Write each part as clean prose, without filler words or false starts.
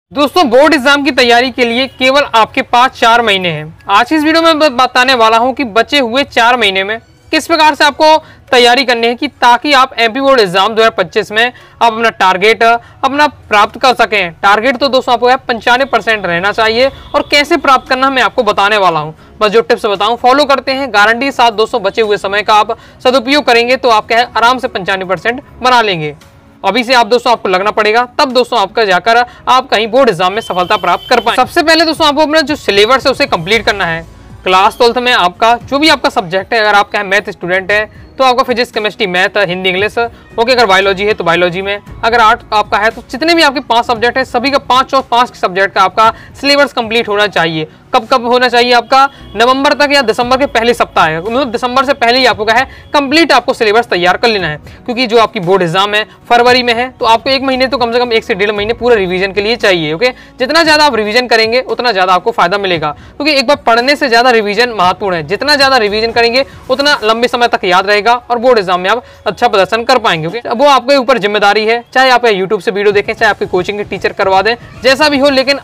दोस्तों board exam की तैयारी के लिए केवल आपके पास 4 महीने हैं। आज की इस वीडियो में बताने वाला हूं कि बचे हुए 4 महीने में किस प्रकार से आपको तैयारी करनी है कि ताकि आप एमपी बोर्ड एग्जाम 2025 में आप अपना टारगेट अपना प्राप्त कर सकें। टारगेट तो दोस्तों आपको 95% रहना चाहिए और कैसे प्राप्त करना मैं आपको बताने वाला हूं। बस जो टिप्स बताऊं फॉलो करते हैं, गारंटी के साथ दोस्तों बचे हुए समय का आप सदुपयोग करेंगे तो आप आराम से 95% बना लेंगे। अभी से आप दोस्तों आपको लगना पड़ेगा, तब दोस्तों आपका जाकर आप कहीं बोर्ड एग्जाम में सफलता प्राप्त कर पाए। सबसे पहले दोस्तों आपको अपना जो सिलेबस है उसे कंप्लीट करना है। क्लास 12th में आपका जो भी आपका सब्जेक्ट है, अगर आपका मैथ स्टूडेंट है तो आपका physics chemistry math Hindi English okay, अगर बायोलॉजी है तो बायोलॉजी में, अगर आर्ट आपका है तो जितने भी आपके 5 सब्जेक्ट है सभी का 5 और 5 सब्जेक्ट का आपका सिलेबस कंप्लीट होना चाहिए। कब कब होना चाहिए आपका? नवंबर तक या दिसंबर के पहले सप्ताह है, मतलब दिसंबर से पहले ही आपको क्या है कंप्लीट आपको सिलेबस तैयार कर लेना है। क्योंकि जो आपकी बोर्ड एग्जाम है फरवरी में है तो आपको 1 महीने तो कम से कम 1 से 1.5 महीने पूरा रिवीजन के लिए चाहिए। ओके, जितना ज्यादा आप रिवीजन करेंगे उतना ज्यादा आपको फायदा मिलेगा, क्योंकि एक बार पढ़ने से ज्यादा रिवीजन महत्वपूर्ण है। जितना ज्यादा रिवीजन करेंगे उतना लंबे समय तक याद रहेगा और बोर्ड एग्जाम में आप अच्छा प्रदर्शन कर पाएंगे। ओके, वो आपके ऊपर जिम्मेदारी है, चाहे आप यूट्यूब से वीडियो देखें, चाहे आपके कोचिंग के टीचर करवा दें, जैसा भी हो, लेकिन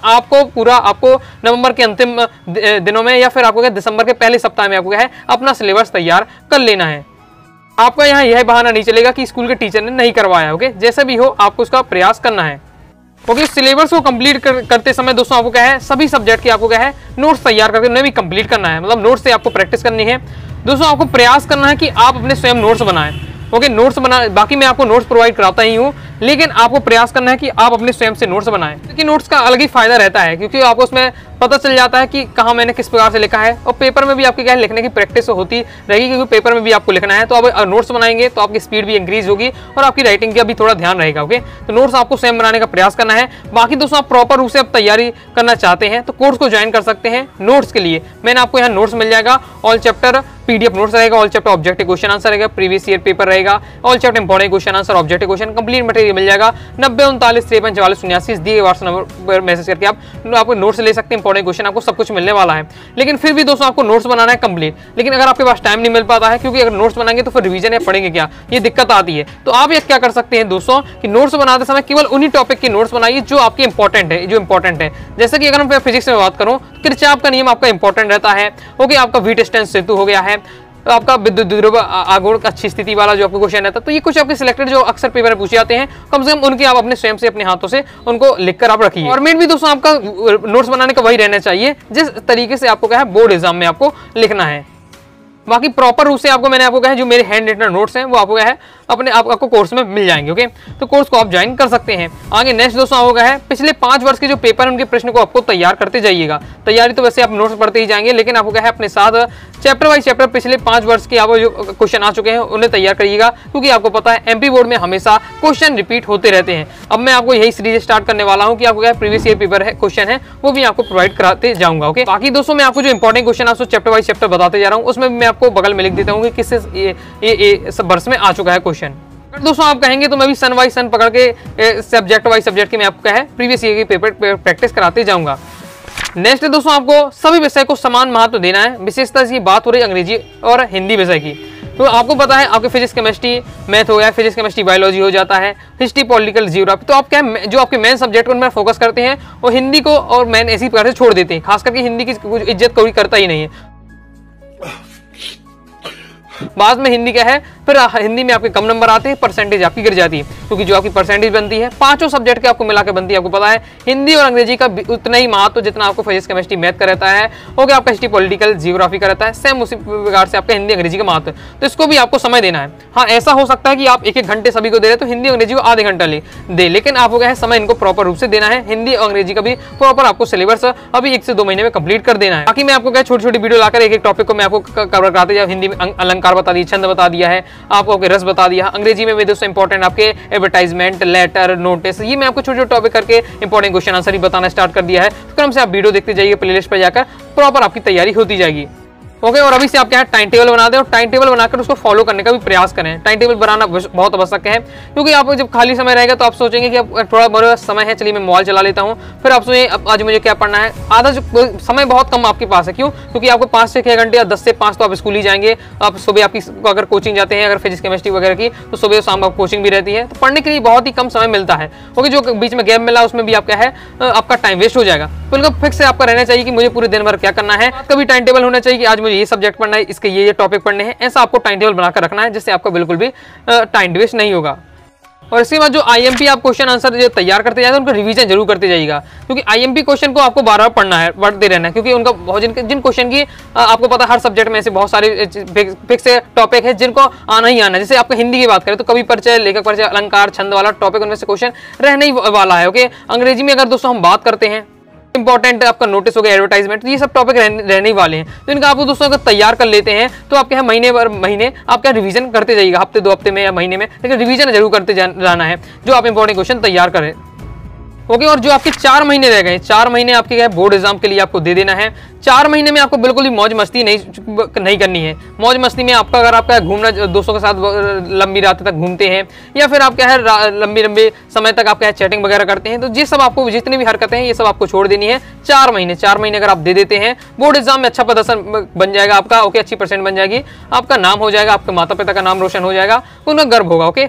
आपको नवंबर के अंतिम दिनों में या फिर आपको दिसंबर के पहले सप्ताह में आपको क्या है अपना सिलेबस तैयार कर लेना है। आपका यहाँ यह बहाना नहीं चलेगा कि स्कूल के टीचर ने नहीं करवाया। ओके, जैसे भी हो आपको उसका प्रयास करना है। ओके, सिलेबस को कंप्लीट करते समय दोस्तों आपको क्या है सभी सब्जेक्ट के आपको क्या है नोट्स तैयार करके उन्हें भी कंप्लीट करना है, मतलब नोट्स से आपको प्रैक्टिस करनी है। दोस्तों आपको प्रयास करना है कि आप अपने स्वयं नोट्स बनाएं। ओके, नोट्स बना, बाकी मैं आपको नोट्स प्रोवाइड कराता ही हूँ, लेकिन आपको प्रयास करना है कि आप अपने स्वयं से नोट्स बनाएं। क्योंकि नोट्स का अलग ही फायदा रहता है, क्योंकि आपको उसमें पता चल जाता है कि कहाँ मैंने किस प्रकार से लिखा है, और पेपर में भी आपके क्या है लिखने की प्रैक्टिस होती रहेगी, क्योंकि पेपर में भी आपको लिखना है। तो आप नोट्स बनाएंगे तो आपकी स्पीड भी इंक्रीज होगी और आपकी राइटिंग का भी थोड़ा ध्यान रहेगा। ओके, तो नोट्स आपको स्वयं बनाने का प्रयास करना है। बाकी दोस्तों आप प्रॉपर रूप से आप तैयारी करना चाहते हैं तो कोर्स को ज्वाइन कर सकते हैं। नोट्स के लिए मैंने आपको यहाँ नोट्स मिल जाएगा, ऑल चैप्टर पीडीएफ नोट्स रहेगा, all chapter objective question answer रहेगा, प्रीवियस ईयर पेपर रहेगा, all chapter important question answer, objective question, complete material मिल जाएगा। 90 39 53 44 89 दिए व्हाट्सएप नंबर पर मैसेज करके आपको नोट्स ले सकते हैं। इंपॉर्टेंट क्वेश्चन आपको सब कुछ मिलने वाला है। लेकिन फिर भी दोस्तों आपको नोट्स बनाना है कंप्लीट, लेकिन अगर आपके पास टाइम नहीं मिल पाता है, क्योंकि अगर नोट्स बनाएंगे तो फिर रिवीजन या पढ़ेंगे क्या, ये दिक्कत आती है। तो आप ये क्या कर सकते हैं दोस्तों कि नोट्स बनाते समय केवल उन्हीं टॉपिक के नोट्स बनाइए जो आपके इंपॉर्टेंट है। जैसे कि अगर मैं फिजिक्स में बात करूं, किरचॉफ का नियम आपका इंपॉर्टेंट रहता है। ओके, आपका वीटस्टोन सेतु हो गया है, तो आपका विद्युत ध्रुव आघूर्ण अच्छी स्थिति वाला जो आपको क्वेश्चन रहता है, तो ये कुछ आपके सिलेक्टेड जो अक्सर पेपर में पूछे जाते हैं, कम से कम उनके आप अपने स्वयं से अपने हाथों से उनको लिखकर आप रखिए। फॉर्मेट भी दोस्तों आपका नोट्स बनाने का वही रहना चाहिए जिस तरीके से आपको क्या है बोर्ड एग्जाम में आपको लिखना है। बाकी प्रॉपर रूप से आपको मैंने आपको कहा है जो मेरे हैंड रिटन नोट्स हैं वो आपको क्या है अपने आपको कोर्स में मिल जाएंगे। ओके, तो कोर्स को आप ज्वाइन कर सकते हैं। आगे नेक्स्ट दोस्तों आपको क्या है पिछले 5 वर्ष के जो पेपर उनके प्रश्न को आपको तैयार करते जाइएगा। तैयारी तो वैसे आप नोट्स पढ़ते ही जाएंगे, लेकिन आपको क्या है अपने साथ चैप्टर वाइज चैप्टर पिछले 5 वर्ष के आपको जो क्वेश्चन आ चुके हैं उन्हें तैयार करिएगा, क्योंकि आपको पता है एमपी बोर्ड में हमेशा क्वेश्चन रिपीट होते रहते हैं। अब मैं आपको यही सीरीज स्टार्ट करने वाला हूँ कि आपको क्या प्रीवियस ईयर पेपर है क्वेश्चन है वो भी आपको प्रोवाइड कराते जाऊंगा। ओके, बाकी दोस्तों मैं आपको जो इंपॉर्टेंट क्वेश्चन आपको चैप्टर वाइज चैप्टर बताते जा रहा हूँ उसमें मैं आपको बगल में लिख देता हूँ कि किस वर्ष में आ चुका है क्वेश्चन। दोस्तों आप कहेंगे तो मैं भी सन वाइज सन पकड़ के सब्जेक्ट वाइज सब्जेक्ट की मैं आपको क्या है प्रीवियस ईयर की पेपर प्रैक्टिस कराते जाऊंगा। नेक्स्ट दोस्तों आपको सभी विषय को समान महत्व देना है। विशेषतः की बात हो रही अंग्रेजी और हिंदी विषय की, तो आपको पता है आपके फिजिक्स केमिस्ट्री मैथ हो गया, फिजिक्स केमिस्ट्री बायोलॉजी हो जाता है, हिस्ट्री पॉलिटिकल जियोग्राफी, तो आप क्या जो आपके मेन सब्जेक्ट उनमें फोकस करते हैं वो हिंदी को और मेन ऐसी प्रकार से छोड़ देते हैं। खास करके हिंदी की इज्जत कोई करता ही नहीं है। बाद में हिंदी क्या है फिर हिंदी में आपके कम नंबर आते हैं, परसेंटेज आपकी गिर जाती है, क्योंकि जो आपकी परसेंटेज बनती है 5 सब्जेक्ट के आपको मिलाकर बनती है। आपको पता है हिंदी और अंग्रेजी का उतना ही महत्व जितना आपको फिजिक्स केमिस्ट्री मैथ का रहता है, ओके, आपका हिस्ट्री पॉलिटिकल जियोग्राफी का रहता है, सेम उसी प्रकार से आपका हिंदी अंग्रेजी का महत्व, तो इसको भी आपको समय देना है। हाँ, ऐसा हो सकता है कि आप 1-1 घंटे सभी को दे रहे तो हिंदी अंग्रेजी को आधे घंटा दे, लेकिन आपको क्या है समय इनको प्रॉपर रूप से देना है। हिंदी और अंग्रेजी का भी प्रॉपर आपको सिलेबस अभी 1 से 2 महीने में कंप्लीट कर देना है। बाकी मैं आपको क्या छोटी-छोटी वीडियो लाकर एक टॉपिक को मैं आपको कवर कराते जाऊँ। हिंदी में अलंकार बता दिया, छंद बता दिया है, आपको रस बता दिया। अंग्रेजी में भी दोस्तों इंपॉर्टेंट आपके एडवर्टाइजमेंट, लेटर, नोटिस, ये मैं आपको छोटे-छोटे टॉपिक करके इंपॉर्टेंट क्वेश्चन आंसर ही बताना स्टार्ट कर दिया है। तो क्रम से आप वीडियो देखते जाइए, प्लेलिस्ट पर जाकर प्रॉपर आपकी तैयारी होती जाएगी। ओके। और अभी से आप क्या है टाइम टेबल बना दें और टाइम टेबल बनाकर उसको फॉलो करने का भी प्रयास करें। टाइम टेबल बनाना बहुत आवश्यक है, क्योंकि आप जब खाली समय रहेगा तो आप सोचेंगे कि अब थोड़ा बड़ा समय है, चलिए मैं मोबाइल चला लेता हूँ, फिर आप सोचेंगे अब आज मुझे क्या पढ़ना है। आधा समय बहुत कम आपके पास है, क्यों? क्योंकि आपको 5 से 6 घंटे या 10 से 5 तो आप स्कूल ही जाएंगे। आप सुबह आपकी अगर कोचिंग जाते हैं, अगर फिजिक्स केमिस्ट्री वगैरह की, तो सुबह शाम आप कोचिंग भी रहती है, तो पढ़ने के लिए बहुत ही कम समय मिलता है। ओके, जो बीच में गैप मिला उसमें भी आप क्या है आपका टाइम वेस्ट हो जाएगा। बिल्कुल फिक्स से आपका रहना चाहिए कि मुझे पूरे दिन भर क्या करना है। कभी टाइम टेबल होना चाहिए कि आज मुझे ये सब्जेक्ट पढ़ना है, इसके ये टॉपिक पढ़ने हैं। ऐसा आपको टाइम टेबल बनाकर रखना है, जिससे आपका बिल्कुल भी टाइम वेस्ट नहीं होगा। और इसके बाद जो आईएमपी आप क्वेश्चन आंसर जो तैयार करते जाएगा, उनका रिवीजन जरूर करते जाइएगा, क्योंकि आईएमपी क्वेश्चन को आपको बार-बार पढ़ना है, पढ़ते रहना है, क्योंकि उनका बहुत जिन क्वेश्चन की आपको पता है हर सब्जेक्ट में ऐसे बहुत सारे फिक्स टॉपिक है जिनको आना ही आना है। जैसे आपको हिंदी की बात करें तो कवि परिचय, लेखक परिचय, अलंकार, छंद वाला टॉपिक, उनमें से क्वेश्चन रहने ही वाला है। ओके, अंग्रेजी में अगर दोस्तों हम बात करते हैं, इंपॉर्टेंट आपका नोटिस हो गया, एडवर्टाइजमेंट, ये सब टॉपिक रहने ही वाले हैं। तो इनका आप दोस्तों अगर तैयार कर लेते हैं तो आप क्या है महीने आप क्या रिवीजन करते जाइएगा, हफ्ते 2 हफ्ते में या महीने में, लेकिन रिवीजन जरूर करते जाना है जो आप इंपॉर्टेंट क्वेश्चन तैयार करें। ओके, और जो आपके 4 महीने रह गए, 4 महीने आपके क्या बोर्ड एग्जाम के लिए आपको दे देना है। 4 महीने में आपको बिल्कुल भी मौज मस्ती नहीं करनी है। मौज मस्ती में आपका अगर आपका घूमना, दोस्तों के साथ लंबी रात तक घूमते हैं, या फिर आप क्या है लंबे समय तक आप क्या है चैटिंग वगैरह करते हैं, तो ये सब आपको जितनी भी हरकतें हैं ये सब आपको छोड़ देनी है। 4 महीने अगर आप दे देते हैं, बोर्ड एग्जाम में अच्छा प्रदर्शन बन जाएगा आपका। ओके, अच्छी परसेंट बन जाएगी, आपका नाम हो जाएगा, आपके माता पिता का नाम रोशन हो जाएगा, उनका गर्व होगा। ओके,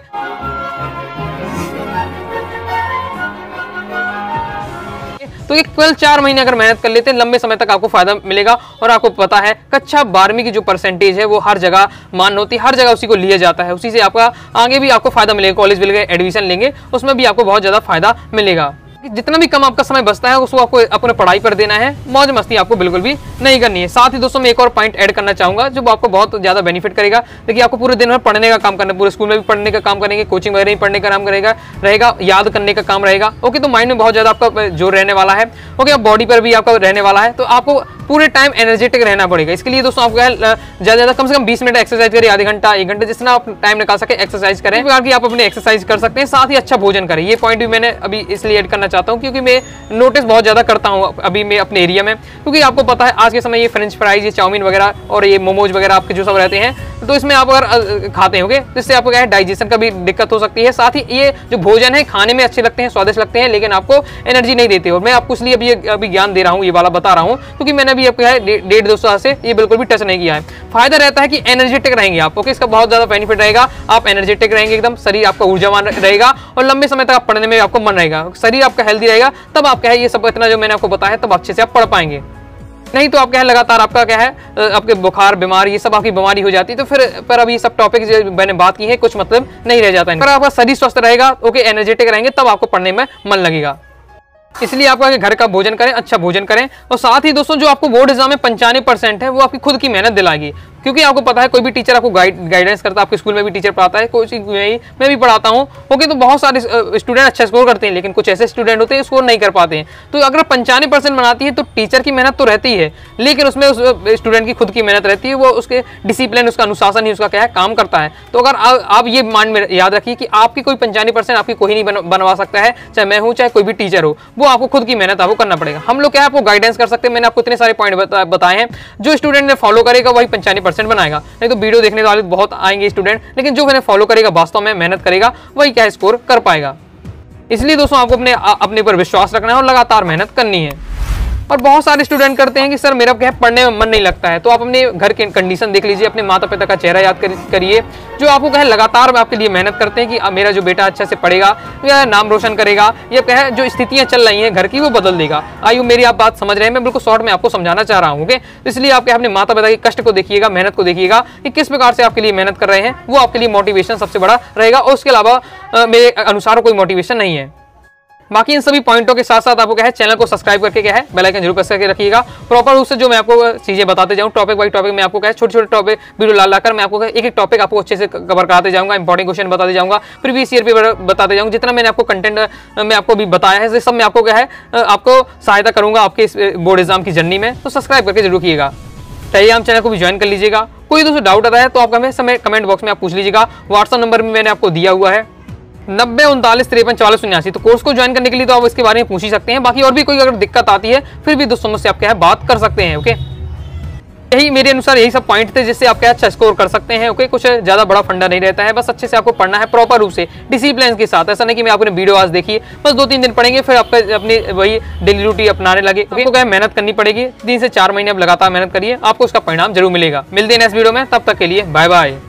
तो ये केवल 4 महीने अगर मेहनत कर लेते हैं, लंबे समय तक आपको फायदा मिलेगा। और आपको पता है कक्षा 12वीं की जो परसेंटेज है वो हर जगह मान होती है, हर जगह उसी को लिया जाता है, उसी से आपका आगे भी आपको फायदा मिलेगा। कॉलेज मिलेगा, एडमिशन लेंगे, उसमें भी आपको बहुत ज्यादा फायदा मिलेगा। जितना भी कम आपका समय बचता है उसको आपको अपने पढ़ाई पर देना है, मौज मस्ती आपको बिल्कुल भी नहीं करनी है। साथ ही दोस्तों मैं एक और पॉइंट ऐड करना चाहूंगा जो आपको बहुत ज्यादा बेनिफिट करेगा। देखिए, आपको पूरे दिन भर पढ़ने का काम करना है, पूरे स्कूल में भी पढ़ने का काम करेंगे, कोचिंग वगैरह भी पढ़ने का काम रहेगा, याद करने का काम रहेगा। ओके, तो माइंड में बहुत ज्यादा आपका जोर रहने वाला है। ओके, बॉडी पर भी आपका रहने वाला है, तो आपको पूरे टाइम एनर्जेटिक रहना पड़ेगा। इसके लिए दोस्तों आपको ज्यादा कम से कम 20 मिनट एक्सरसाइज करें, आधे घंटा 1 घंटे, जितना आप टाइम निकाल सके एक्सरसाइज करें। प्रकार की आप अपनी एक्सरसाइज कर सकते हैं, साथ ही अच्छा भोजन करें। ये पॉइंट भी मैंने अभी इसलिए ऐड करना चाहता हूँ क्योंकि मैं नोटिस बहुत ज्यादा करता हूँ अभी मैं अपने एरिया में, क्योंकि आपको पता है आज के समय ये फ्रेंच फ्राइज, ये चाउमीन वगैरह और ये मोमोज वगैरह आपके जो सब रहते हैं, तो इसमें आप अगर खाते होंगे तो इससे आपको क्या है डाइजेशन का भी दिक्कत हो सकती है। साथ ही ये जो भोजन है खाने में अच्छे लगते हैं, स्वादिष्ट लगते हैं, लेकिन आपको एनर्जी नहीं देते। और मैं आपको इसलिए अभी ज्ञान दे रहा हूँ, ये वाला बता रहा हूँ, क्योंकि मैंने अभी आपको 1.5-2 साल से ये बिल्कुल भी टच नहीं किया है। फायदा रहता है कि एनर्जेटिक रहेंगे आप। ओके, इसका बहुत ज्यादा बेनिफिट रहेगा, आप एनर्जेटिक रहेंगे, एकदम शरीर आपका ऊर्जावान रहेगा और लंबे समय तक आप पढ़ने में आपको मन रहेगा, शरीर आपका हेल्दी रहेगा, तब आप क्या है ये सब इतना जो मैंने आपको बताया तब अच्छे से आप पढ़ पाएंगे। नहीं तो आप क्या है लगातार आपका क्या है आपके बुखार, बीमार, ये सब आपकी बीमारी हो जाती है, तो फिर पर अभी सब टॉपिक जो मैंने बात की है कुछ मतलब नहीं रह जाता है। पर आपका शरीर स्वस्थ रहेगा, ओके, एनर्जेटिक रहेंगे, तब आपको पढ़ने में मन लगेगा। इसलिए आपका घर का भोजन करें, अच्छा भोजन करें। और साथ ही दोस्तों जो आपको बोर्ड एग्जाम में 95% है वो आपकी खुद की मेहनत दिलाएगी, क्योंकि आपको पता है कोई भी टीचर आपको गाइडेंस करता है, आपके स्कूल में भी टीचर पढ़ाता है, कोचिंग में मैं भी पढ़ाता हूँ। ओके, तो बहुत सारे स्टूडेंट अच्छा स्कोर करते हैं, लेकिन कुछ ऐसे स्टूडेंट होते हैं स्कोर नहीं कर पाते हैं। तो अगर 95% बनाती है तो टीचर की मेहनत तो रहती है, लेकिन उसमें उस स्टूडेंट की खुद की मेहनत रहती है, वो उसके डिसिप्लिन, उसका अनुशासन ही उसका क्या है काम करता है। तो अगर आप ये माइंड में याद रखिए कि आपकी कोई 95% आपकी कोई नहीं बनवा सकता है, चाहे मैं हूँ चाहे कोई भी टीचर हो, वो आपको खुद की मेहनत आपको करना पड़ेगा। हम लोग क्या है आपको गाइडेंस कर सकते हैं, मैंने आपको इतने सारे पॉइंट बताए हैं, जो स्टूडेंट ने फॉलो करेगा वही 95% बनाएगा। नहीं तो वीडियो देखने वाले बहुत आएंगे स्टूडेंट, लेकिन जो मैंने फॉलो करेगा, वास्तव में मेहनत करेगा, वही क्या स्कोर कर पाएगा। इसलिए दोस्तों आपको अपने पर विश्वास रखना है और लगातार मेहनत करनी है। और बहुत सारे स्टूडेंट करते हैं कि सर मेरा क्या है पढ़ने में मन नहीं लगता है, तो आप अपने घर की कंडीशन देख लीजिए, अपने माता पिता का चेहरा याद करिए, जो आपको क्या है लगातार आपके लिए मेहनत करते हैं कि मेरा जो बेटा अच्छे से पढ़ेगा या नाम रोशन करेगा, या क्या है जो स्थितियां चल रही हैं घर की वो बदल देगा। आयु मेरी आप बात समझ रहे हैं, मैं बिल्कुल शॉर्ट में आपको समझाना चाह रहा हूँ। ओके, इसलिए आप अपने माता पिता के कष्ट को देखिएगा, मेहनत को देखिएगा कि किस प्रकार से आपके लिए मेहनत कर रहे हैं, वो आपके लिए मोटिवेशन सबसे बड़ा रहेगा। और उसके अलावा मेरे अनुसार कोई मोटिवेशन नहीं है। बाकी इन सभी पॉइंटों के साथ साथ आपको क्या है चैनल को सब्सक्राइब करके क्या है बेल आइकन जरूर प्रेस करके रखिएगा। प्रॉपर रूप से जो मैं आपको चीजें बताते जाऊँ टॉपिक बाई टॉपिक, मैं आपको क्या है छोटे छोटे टॉपिक वीडियो ला लाकर मैं आपको एक एक टॉपिक आपको अच्छे से कवर कराते जाऊंगा, इंपॉर्टेंट क्वेश्चन बताते जाऊंगा, प्रीवियस ईयर पे बताते जाऊंगा। जितना मैंने आपको कंटेंट मैं आपको भी बताया है, सब मैं आपको क्या है आपको सहायता करूंगा आपके इस बोर्ड एग्जाम की जर्नी में। तो सब्सक्राइब करके जरूर कीजिएगा, टेलीग्राम चैनल को भी ज्वाइन कर लीजिएगा। कोई दोस्तों डाउट आता है तो आप हमें कमेंट बॉक्स में आप पूछ लीजिएगा। व्हाट्सएप नंबर भी मैंने आपको दिया हुआ है 90 39 53 44 79। तो कोर्स को ज्वाइन करने के लिए तो आप इसके बारे में पूछ ही सकते हैं। बाकी और भी कोई अगर दिक्कत आती है फिर भी दोस्तों मुझसे आप क्या है बात कर सकते हैं। ओके। यही मेरे अनुसार यही सब पॉइंट थे जिससे आप क्या अच्छा स्कोर कर सकते हैं। ओके, कुछ ज्यादा बड़ा फंडा नहीं रहता है, बस अच्छे से आपको पढ़ना है प्रॉपर रूप से डिसिप्लिन के साथ। ऐसा नहीं कि मैं आपने वीडियो आज देखी बस 2-3 दिन पढ़ेंगे फिर आपका अपनी वही डेली रूटीन अपनाने लगे। आपको क्या मेहनत करनी पड़ेगी, 3 से 4 महीने आप लगातार मेहनत करिए, आपको उसका परिणाम जरूर मिलेगा। मिलते हैं नेक्स्ट वीडियो में, तब तक के लिए बाय बाय।